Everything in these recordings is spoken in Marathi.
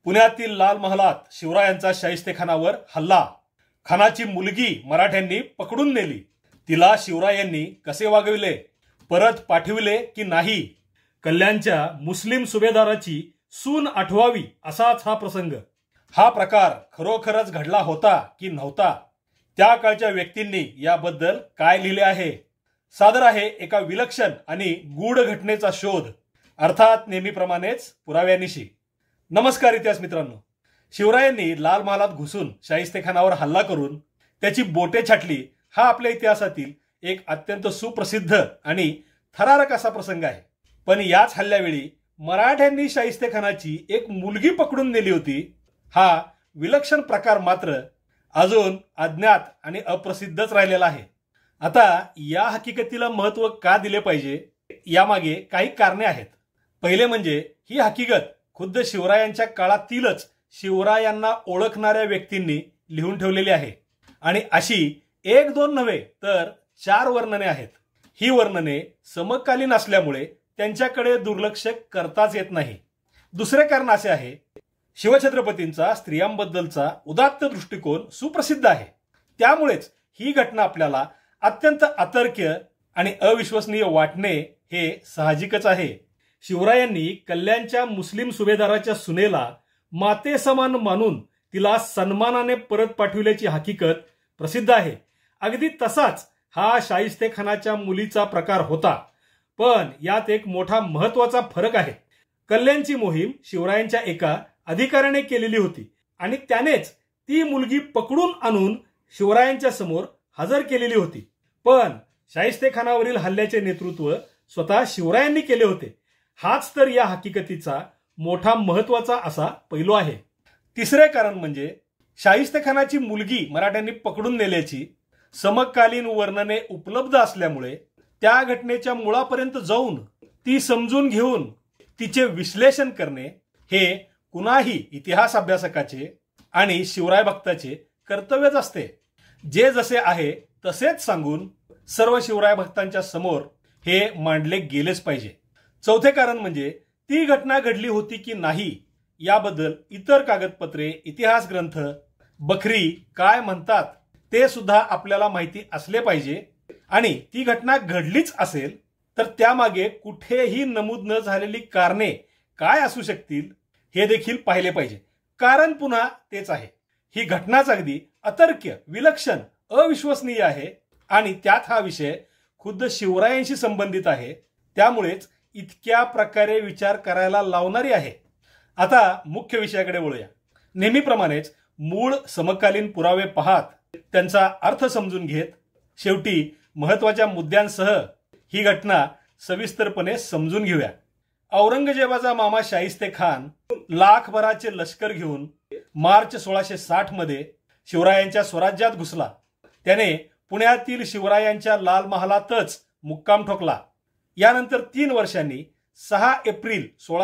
पुण्यातील लाल महालात शिवरायांचा शाहिस्तेखानावर हल्ला। खानाची मुलगी मराठ्यांनी पकडून नेली। तिला शिवरायांनी कसे वागविले, परत पाठविले की नाही? कल्याणच्या मुस्लिम सुभेदाराची सून आठवावी असाच हा प्रसंग। हा प्रकार खरोखरच घडला होता की नव्हता? त्या काळच्या व्यक्तींनी याबद्दल काय लिहिले आहे? सादर आहे एका विलक्षण आणि गूढ घटनेचा शोध, अर्थात नेहमीप्रमाणेच पुराव्यानिशी। नमस्कार इतिहास मित्रांनो, शिवरायांनी लाल महालात घुसून शाहिस्तेखानावर हल्ला करून त्याची बोटे छाटली हा आपल्या इतिहासातील एक अत्यंत सुप्रसिद्ध आणि थरारक असा प्रसंग आहे। पण याच हल्ल्यावेळी मराठ्यांनी शाहिस्तेखानाची एक मुलगी पकडून नेली होती। हा विलक्षण प्रकार मात्र अजून अज्ञात आणि अप्रसिद्धच राहिलेला आहे। आता या हकीकतीला महत्त्व का दिले पाहिजे, यामागे काही कारणे आहेत। पहिले म्हणजे ही हकीकत खुद्द शिवरायांच्या काळातीलच शिवरायांना ओळखणाऱ्या व्यक्तींनी लिहून ठेवलेली आहे आणि अशी एक दोन नव्हे तर 4 वर्णने आहेत। ही वर्णने समकालीन असल्यामुळे त्यांच्याकडे दुर्लक्ष करताच येत नाही। दुसरे कारण असे आहे, शिवछत्रपतींचा स्त्रियांबद्दलचा उदात्त दृष्टिकोन सुप्रसिद्ध आहे। त्यामुळेच ही घटना आपल्याला अत्यंत अतर्क्य आणि अविश्वसनीय वाटणे हे साहजिकच आहे। शिवरायांनी कल्याणच्या मुस्लिम सुभेदाराच्या सुनेला माते समान मानून तिला सन्मानाने परत पाठविल्याची हकीकत प्रसिद्ध आहे। अगदी तसाच हा शाहिस्तेखानाच्या मुलीचा प्रकार होता। पण यात एक मोठा महत्त्वाचा फरक आहे। कल्याणची मोहीम शिवरायांच्या एका अधिकाऱ्याने केलेली होती आणि त्यानेच ती मुलगी पकडून आणून शिवरायांच्या समोर हजर केलेली होती। पण शाहिस्तेखानावरील हल्ल्याचे नेतृत्व स्वतः शिवरायांनी केले होते। हाच तर या हकीकतीचा मोठा महत्त्वाचा असा पैलू आहे। तिसरे कारण म्हणजे शाहिस्तेखानाची मुलगी मराठ्यांनी पकडून नेल्याची समकालीन वर्णने उपलब्ध असल्यामुळे त्या घटनेच्या मुळापर्यंत जाऊन ती समजून घेऊन तिचे विश्लेषण करणे हे कुणाही इतिहास अभ्यासकाचे आणि शिवराय भक्ताचे कर्तव्यच असते। जे जसे आहे तसेच सांगून सर्व शिवराय भक्तांच्या समोर हे मांडले गेलेच पाहिजे। चौथे कारण म्हणजे ती घटना घडली होती की नाही याबद्दल इतर कागदपत्रे, इतिहास ग्रंथ, बखरी काय म्हणतात ते सुद्धा आपल्याला माहिती असले पाहिजे आणि ती घटना घडलीच असेल तर त्यामागे कुठेही नमूद न झालेली कारणे काय असू शकतील हे देखील पाहिले पाहिजे। कारण पुन्हा तेच आहे, ही घटनाच अगदी अतर्क्य, विलक्षण, अविश्वसनीय आहे आणि त्यात हा विषय खुद्द शिवरायांशी संबंधित आहे। त्यामुळेच इतक्या प्रकारे विचार करायला लावणारी आहे। आता मुख्य विषयाकडे वळूया। नेहमीप्रमाणेच मूळ समकालीन पुरावे पाहत त्यांचा अर्थ समजून घेत शेवटी महत्त्वाच्या मुद्द्यांसह ही घटना सविस्तरपणे समजून घेऊया। औरंगजेबाचा मामा शाहिस्तेखान लाखभराचे लष्कर घेऊन मार्च 1660 मध्ये शिवरायांच्या स्वराज्यात घुसला। त्याने पुण्यातील शिवरायांच्या लाल महालातच मुक्काम ठोकला। यानंतर 3 वर्षांनी 6 एप्रिल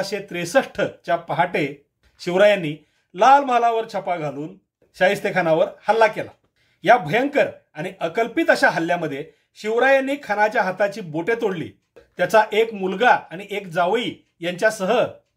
1663 च्या पहाटे शिवरायांनी लाल महालावर छापा घालून शाहिस्तेखानावर हल्ला केला। या भयंकर आणि अकल्पित अशा हल्ल्यामध्ये शिवरायांनी खानाच्या हाताची बोटे तोडली। त्याचा एक मुलगा आणि एक जावई यांच्यासह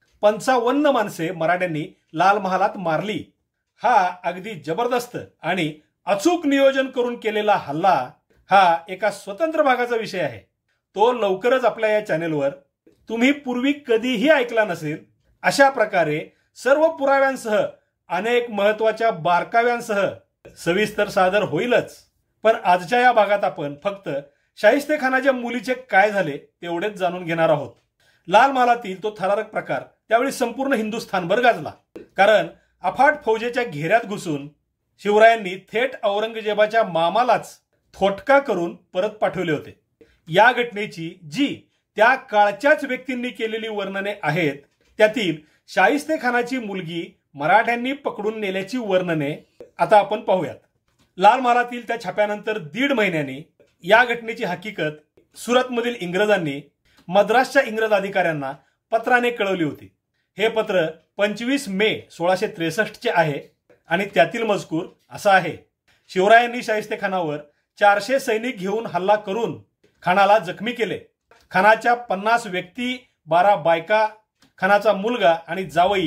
55 माणसे मराठ्यांनी लाल महालात मारली। हा अगदी जबरदस्त आणि अचूक नियोजन करून केलेला हल्ला हा एका स्वतंत्र भागाचा विषय आहे। तो लवकरच आपल्या या चॅनेलवर तुम्ही पूर्वी कधीही ऐकला नसेल अशा प्रकारे सर्व पुराव्यांसह अनेक महत्त्वाच्या बारकाव्यांसह सविस्तर सादर होईलच। पण आजच्या या भागात आपण फक्त शाहिस्तेखानाच्या मुलीचे काय झाले तेवढेच जाणून घेणार आहोत। लाल महालातील तो थरारक प्रकार त्यावेळी संपूर्ण हिंदुस्थानभर गाजला, कारण अफाट फौजेच्या घेऱ्यात घुसून शिवरायांनी थेट औरंगजेबाच्या मामालाच थोटका करून परत पाठवले होते। या घटनेची जी त्या काळच्याच व्यक्तींनी केलेली वर्णने आहेत त्यातील शाहिस्तेखानाची मुलगी मराठ्यांनी पकडून नेल्याची वर्णने आता आपण पाहूयात। लाल महालातील त्या छाप्यानंतर 1.5 महिन्यांनी या घटनेची हकीकत सुरतमधील इंग्रजांनी मद्रासच्या इंग्रज अधिकाऱ्यांना पत्राने कळवली होती। हे पत्र 25 मे 1663 चे आहे आणि त्यातील मजकूर असा आहे, शिवरायांनी शाहिस्तेखानावर 400 सैनिक घेऊन हल्ला करून खानाला जखमी केले। खानाच्या 50 व्यक्ती, 12 बायका, खानाचा मुलगा आणि जावई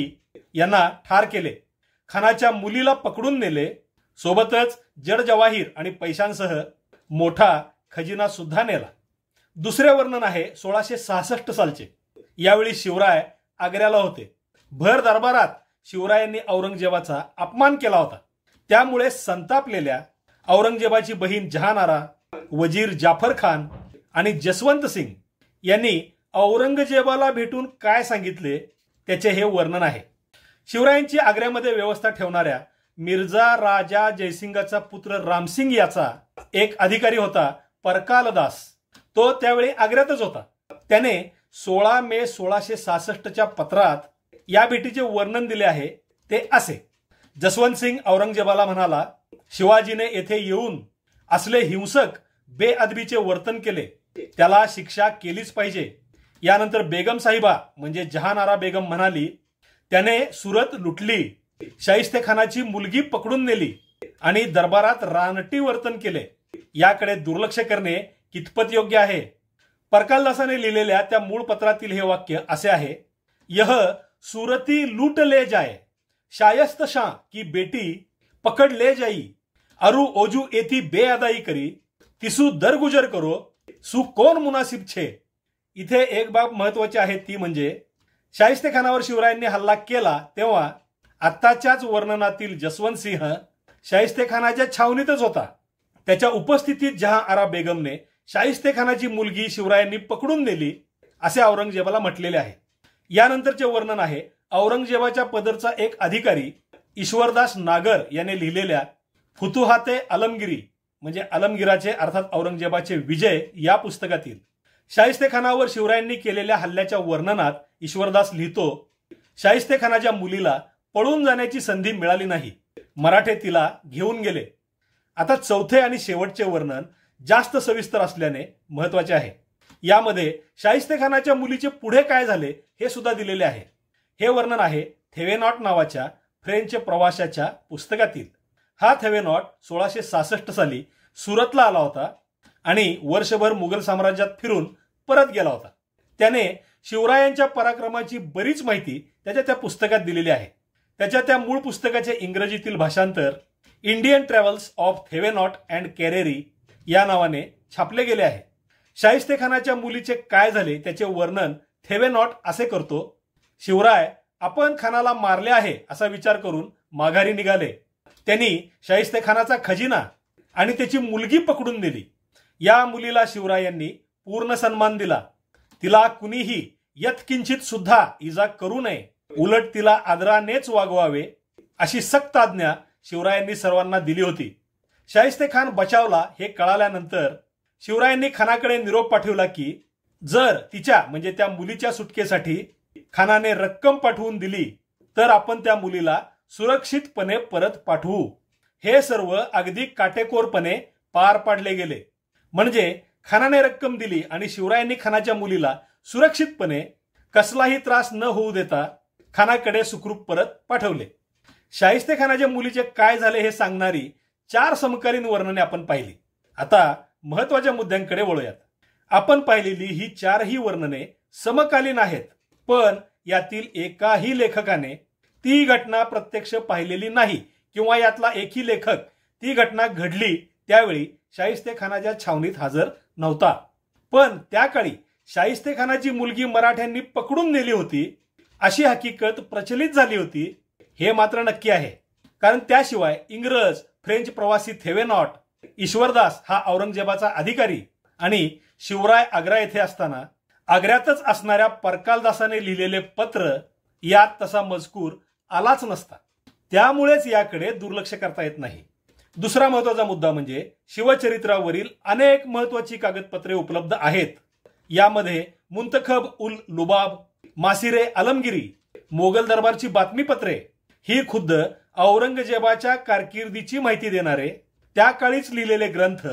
यांना ठार केले, खानाच्या मुलीला पकडून नेले, सोबतच जड जवाहीर आणि पैशांसह मोठा खजिना सुद्धा नेला. दुसरे वर्णन आहे 1666 सालचे. यावेळी शिवराय आग्र्याला होते. भर दरबारात शिवरायांनी औरंगजेबाचा अपमान केला होता. त्यामुळे संतापलेल्या औरंगजेबाची बहीण जहानारा, वजीर जाफर खान आणि जसवंत सिंग यांनी औरंगजेबाला भेटून काय सांगितले त्याचे हे वर्णन आहे. शिवरायांची आग्र्यामध्ये व्यवस्था ठेवणाऱ्या मिर्झा राजा जयसिंगाचा पुत्र रामसिंग याचा एक अधिकारी होता परकालदास. तो त्यावेळी आग्र्यातच होता. त्याने 16 मे 1666च्या पत्रात या भेटीचे वर्णन दिले आहे. ते असे: जसवंत सिंग औरंगजेबाला म्हणाला, शिवाजीने येथे येऊन असले हिंसक बेअदबीचे वर्तन केले, त्याला शिक्षा केलीच पाहिजे. यानंतर बेगम साहिबा म्हणजे जहानारा बेगम म्हणाली, त्याने सुरत लुटली, शाहिस्ते खानाची मुलगी पकडून नेली आणि दरबारात रानटी वर्तन केले. याकडे दुर्लक्ष करणे कितपत योग्य आहे? परकालदासाने लिहिलेल्या त्या मूळ पत्रातील हे वाक्य असे आहे: यह सुरती लूट ले जाए, शायस्त शाह की बेटी पकड ले जाई, अरु ओजू एथी बेअदाई करी, तिसू दरगुजर करो, सु कोण मुनासिब छे. इथे एक बाब महत्वाची आहे, ती म्हणजे शाहिस्ते खानावर शिवरायांनी हल्ला केला तेव्हा आत्ताच्याच वर्णनातील जसवंत सिंह शाहिस्ते खानाच्या छावणीतच होता. त्याच्या उपस्थितीत जहां आरा बेगमने शाहिस्ते खानाची मुलगी शिवरायांनी पकडून नेली असे औरंगजेबाला म्हटलेले आहे. यानंतरचे वर्णन आहे औरंगजेबाच्या पदरचा एक अधिकारी ईश्वरदास नागर याने लिहिलेल्या फुतुहाते आलमगिरी म्हणजे आलमगिराचे अर्थात औरंगजेबाचे विजय या पुस्तकातील. शाहिस्ते खानावर शिवरायांनी केलेल्या हल्ल्याच्या वर्णनात ईश्वरदास लिहितो, शाहिस्ते खानाच्या मुलीला पळून जाण्याची संधी मिळाली नाही, मराठे तिला घेऊन गेले. आता चौथे आणि शेवटचे वर्णन जास्त सविस्तर असल्याने महत्वाचे आहे. यामध्ये शाहिस्ते खानाच्या मुलीचे पुढे काय झाले हे सुद्धा दिलेले आहे. हे वर्णन आहे थेवेनॉट नावाच्या फ्रेंच प्रवाशाच्या पुस्तकातील. हा थेवेनॉट 1666 साली सुरतला आला होता आणि वर्षभर मुघल साम्राज्यात फिरून परत गेला होता. त्याने शिवरायांच्या पराक्रमाची बरीच माहिती त्याच्या त्या पुस्तकात दिलेली आहे. त्याच्या त्या मूळ पुस्तकाचे इंग्रजीतील भाषांतर Indian travels of Thevenot and Careri या नावाने छापले गेले आहे. शाहिस्ते खानाच्या मुलीचे काय झाले त्याचे वर्णन थेवेनॉट असे करतो: शिवराय आपण खानाला मारले आहे असा विचार करून माघारी निघाले. त्यांनी शाहिस्ते खानाचा खजिना आणि त्याची मुलगी पकडून नेली. या मुलीला शिवरायांनी पूर्ण सन्मान दिला. तिला कुणीही यत्किंचित सुद्धा इजा करू नये, उलट तिला आदरानेच वागवावे अशी सक्त आज्ञा शिवरायांनी सर्वांना दिली होती. शाहिस्ते खान बचावला हे कळाल्यानंतर शिवरायांनी खानाकडे निरोप पाठवला की जर तिच्या म्हणजे त्या मुलीच्या सुटकेसाठी खानाने रक्कम पाठवून दिली तर आपण त्या मुलीला सुरक्षितपणे परत पाठवू. हे सर्व अगदी काटेकोरपणे पार पाडले गेले. म्हणजे खानाने रक्कम दिली आणि शिवरायांनी खानाच्या मुलीला सुरक्षितपणे कसलाही त्रास न होऊ देता खानाकडे सुखरूप परत पाठवले. शाहिस्ते खानाच्या मुलीचे काय झाले हे सांगणारी 4 समकालीन वर्णने आपण पाहिली. आता महत्वाच्या मुद्द्यांकडे वळूयात. आपण पाहिलेली ही 4ही वर्णने समकालीन आहेत, पण यातील एकाही लेखकाने ती घटना प्रत्यक्ष पाहिलेली नाही किंवा यातला एकही लेखक ती घटना घडली त्यावेळी शाहिस्ते खानाच्या छावणीत हजर नव्हता. पण त्या काळी शाहिस्ते खानाची मुलगी मराठ्यांनी पकडून नेली होती अशी हकीकत प्रचलित झाली होती हे मात्र नक्की आहे. कारण त्याशिवाय इंग्रज, फ्रेंच प्रवासी थेवेनॉट, ईश्वरदास हा औरंगजेबाचा अधिकारी आणि शिवराय आग्रा येथे असताना आग्र्यातच असणाऱ्या परकालदासाने लिहिलेले पत्र यात तसा मजकूर आलाच नसता. त्यामुळेच याकडे दुर्लक्ष करता येत नाही. दुसरा महत्वाचा मुद्दा म्हणजे शिवचरित्रावरील अनेक महत्वाची कागदपत्रे उपलब्ध आहेत. यामध्ये मुंतखब उल लुबाब, मासिरे आलमगिरी, मोगल दरबारची बातमीपत्रे ही खुद्द औरंगजेबाच्या कारकिर्दीची माहिती देणारे त्या काळीच लिहिलेले ग्रंथ,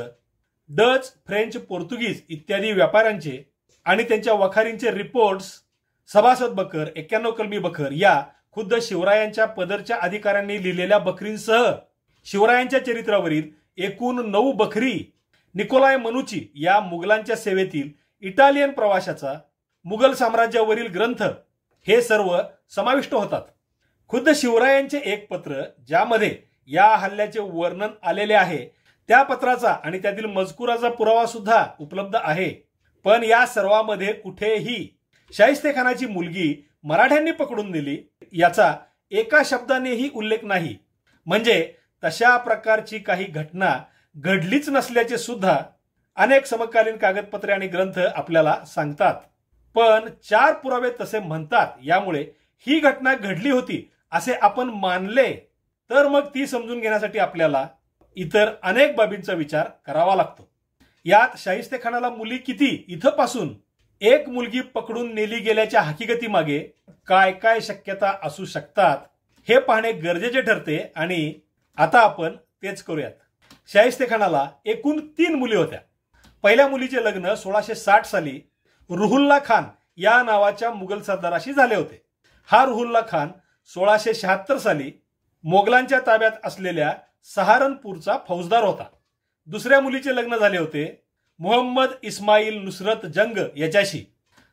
डच, फ्रेंच, पोर्तुगीज इत्यादी व्यापाऱ्यांचे आणि त्यांच्या वखारींचे रिपोर्ट्स, सभासद बखर, 91 कलमी बखर या खुद्द शिवरायांच्या पदरच्या अधिकाऱ्यांनी लिहिलेल्या बखरींसह शिवरायांच्या चरित्रावरील एकूण 9 बखरी, निकोलाय मनुची या मुघलांच्या सेवेतील इटालियन प्रवाशाचा, मुघल साम्राज्यावरील ग्रंथ हे सर्व समाविष्ट होतात. खुद्द शिवरायांचे एक पत्र ज्यामध्ये या हल्ल्याचे वर्णन आलेले आहे त्या पत्राचा आणि त्यातील मजकुराचा पुरावा सुद्धा उपलब्ध आहे। पण या सर्वांमध्ये कुठेही शाहिस्तेखानाची मुलगी मराठ्यांनी पकडून नेली याचा एका शब्दानेही उल्लेख नाही। म्हणजे तशा प्रकारची काही घटना घडलीच नसल्याचे सुद्धा अनेक समकालीन कागदपत्रे आणि ग्रंथ आपल्याला सांगतात। पण 4 पुरावे तसे म्हणतात, यामुळे ही घटना घडली होती असे आपण मानले तर मग ती समजून घेण्यासाठी आपल्याला इतर अनेक बाबींचा विचार करावा लागतो। यात शाहिस्तेखानाला मुली किती इथपासून एक मुलगी पकडून नेली गेल्याच्या हकीकती मागे काय काय शक्यता असू शकतात हे पाहणे गरजेचे ठरते आणि आता आपण तेच करूयात। शाहिस्तेखानाला एकूण 3 मुली होत्या। पहिल्या मुलीचे लग्न 1660 साली रुहुल्ला खान या नावाच्या मुघल सरदाराशी झाले होते। हा रुहुल्ला खान 1676 साली मोगलांच्या ताब्यात असलेल्या सहारनपूरचा फौजदार होता। दुसऱ्या मुलीचे लग्न झाले होते मुहम्मद इस्माईल नुसरत जंग याच्याशी।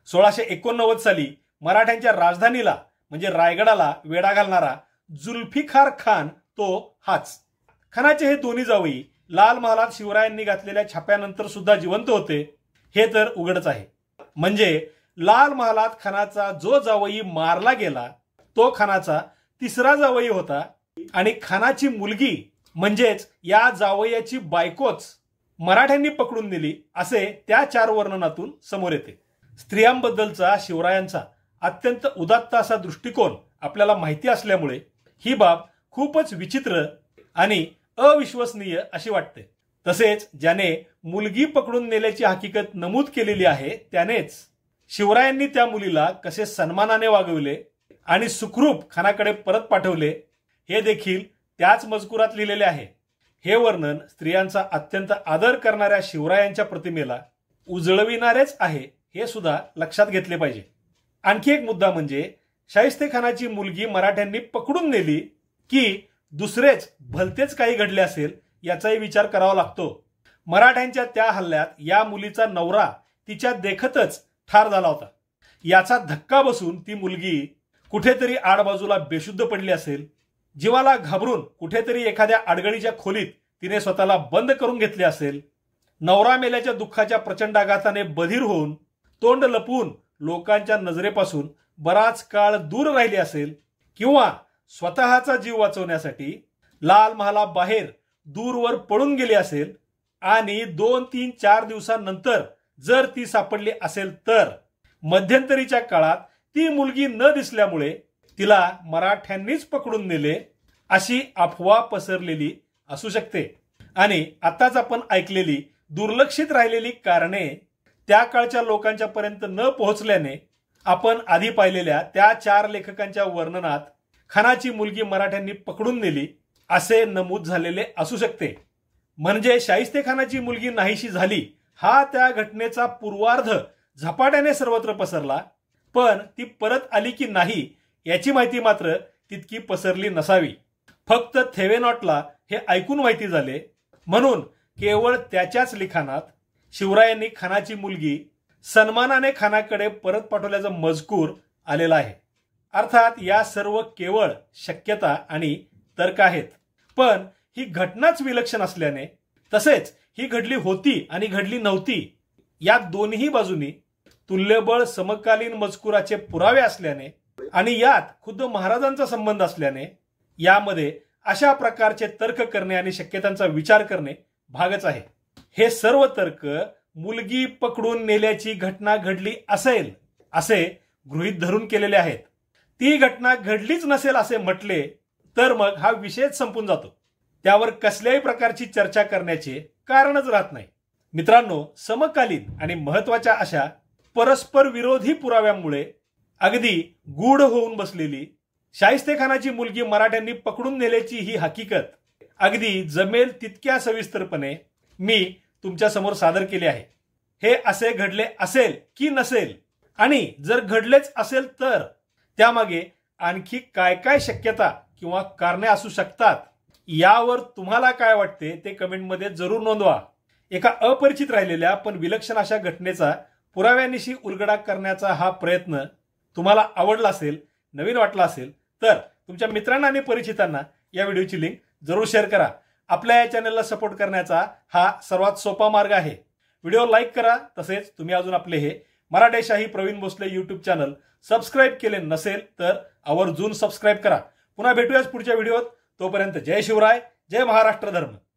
1689 साली मराठ्यांच्या राजधानीला म्हणजे रायगडाला वेढा घालणारा जुल्फिकार खान तो हाच। खानाचे हे दोन्ही जावई लाल महालात शिवरायांनी घातलेल्या छाप्यानंतर सुद्धा जिवंत होते हे तर उघडच आहे। म्हणजे लाल महालात खानाचा जो जावई मारला गेला तो खानाचा तिसरा जावई होता आणि खानाची मुलगी म्हणजेच या जावयाची बायकोच मराठ्यांनी पकडून नेली असे त्या 4 वर्णनातून समोर येते। स्त्रियांबद्दलचा शिवरायांचा अत्यंत उदात्त असा दृष्टिकोन आपल्याला माहिती असल्यामुळे ही बाब खूपच विचित्र आणि अविश्वसनीय अशी वाटते। तसेच ज्याने मुलगी पकडून नेल्याची हकीकत नमूद केलेली आहे त्यानेच शिवरायांनी त्या मुलीला कसे सन्मानाने वागविले आणि सुखरूप खानाकडे परत पाठवले हे देखील त्याच मजकुरात लिहिलेले आहे। हे वर्णन स्त्रियांचा अत्यंत आदर करणाऱ्या शिवरायांच्या प्रतिमेला उजळविणारेच आहे हे सुद्धा लक्षात घेतले पाहिजे। आणखी एक मुद्दा म्हणजे शाहिस्तेखानाची मुलगी मराठ्यांनी पकडून नेली की दुसरेच भलतेच काही घडले असेल याचाही विचार करावा लागतो। मराठ्यांच्या त्या हल्ल्यात या मुलीचा नवरा तिच्या देखतच ठार झाला होता। याचा धक्का बसून ती मुलगी कुठेतरी आडबाजूला बेशुद्ध पडली असेल, जीवाला घाबरून कुठेतरी एखाद्या अडगळीच्या खोलीत तिने स्वतःला बंद करून घेतले असेल, नवरा मेल्याच्या दुःखाच्या प्रचंड आघाताने बधीर होऊन तोंड लपवून लोकांच्या नजरेपासून बराच काळ दूर राहिली असेल किंवा स्वतःचा जीव वाचवण्यासाठी लाल महाला बाहेर दूरवर पळून गेली असेल आणि 2, 3, 4 दिवसांनंतर जर ती सापडली असेल तर मध्यंतरीच्या काळात ती मुलगी न दिसल्यामुळे तिला मराठ्यांनीच पकडून नेले अशी अफवा पसरलेली असू शकते। आणि आताच आपण ऐकलेली दुर्लक्षित राहिलेली कारणे त्या काळच्या लोकांच्या पर्यंत न पोहोचल्याने आपण आधी पाहिलेल्या त्या 4 लेखकांच्या वर्णनात खानाची मुलगी मराठ्यांनी पकडून नेली असे नमूद झालेले असू शकते। म्हणजे शाहिस्तेखानाची मुलगी नाहीशी झाली हा त्या घटनेचा पूर्वार्ध झपाट्याने सर्वत्र पसरला, पण ती परत आली की नाही याची माहिती मात्र तितकी पसरली नसावी। फक्त थेवेनॉटला हे ऐकून माहिती झाले म्हणून केवळ त्याच्याच लिखाणात शिवरायांनी खानाची मुलगी सन्मानाने खानाकडे परत पाठवल्याचा मजकूर आलेला आहे। अर्थात या सर्व केवळ शक्यता आणि तर्क आहेत, पण ही घटनाच विलक्षण असल्याने तसेच ही घडली होती आणि घडली नव्हती या दोन्ही बाजूनी तुल्यबळ समकालीन मजकुराचे पुरावे असल्याने आणि यात खुद्द महाराजांचा संबंध असल्याने यामध्ये अशा प्रकारचे तर्क करणे आणि शक्यतांचा विचार करणे भागच आहे। हे सर्व तर्क मुलगी पकडून नेल्याची घटना घडली असेल असे गृहीत धरून केलेले आहेत। ती घटना घडलीच नसेल असे म्हटले तर मग हा विषयच संपून जातो, त्यावर कसल्याही प्रकारची चर्चा करण्याचे कारणच राहत नाही। मित्रांनो, समकालीन आणि महत्त्वाच्या अशा परस्पर विरोधी पुराव्यामुळे अगदी गूढ होऊन बसलेली शाहिस्तेखानाची मुलगी मराठ्यांनी पकडून नेल्याची ही हकीकत अगदी जमेल तितक्या सविस्तरपणे मी तुमच्या समोर सादर केले आहे। हे असे घडले असेल की नसेल आणि जर घडलेच असेल तर त्यामागे आणखी काय काय शक्यता किंवा कारणे असू शकतात यावर तुम्हाला काय वाटते ते कमेंटमध्ये जरूर नोंदवा। एका अपरिचित राहिलेल्या पण विलक्षण अशा घटनेचा पुराव्यानिशी उलगडा करण्याचा हा प्रयत्न तुम्हाला आवडला असेल, नवीन वाटला असेल तर तुमच्या मित्रांना आणि परिचितांना या व्हिडिओची लिंक जरूर शेअर करा. आपल्या या चॅनलला सपोर्ट करण्याचा हा सर्वात सोपा मार्ग आहे. व्हिडिओ लाईक करा. तसेच तुम्ही अजून आपले हे Marathe Shahi Pravin Bhosale YouTube channel subscribe केले नसेल तर आवर्जून सबस्क्राईब करा. पुन्हा भेटूयाच पुढच्या व्हिडिओत. तोपर्यंत जय शिवराय, जय महाराष्ट्र धर्म.